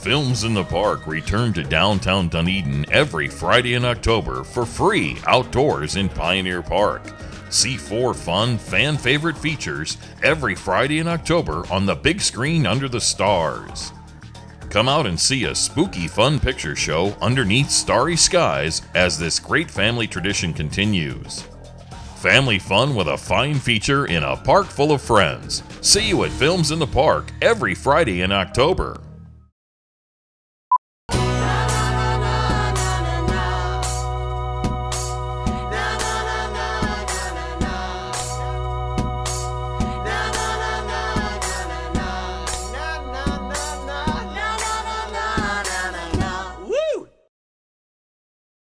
Films in the Park return to downtown Dunedin every Friday in October for free outdoors in Pioneer Park. See 4 fun, fan-favorite features every Friday in October on the big screen under the stars. Come out and see a spooky fun picture show underneath starry skies as this great family tradition continues. Family fun with a fine feature in a park full of friends. See you at Films in the Park every Friday in October.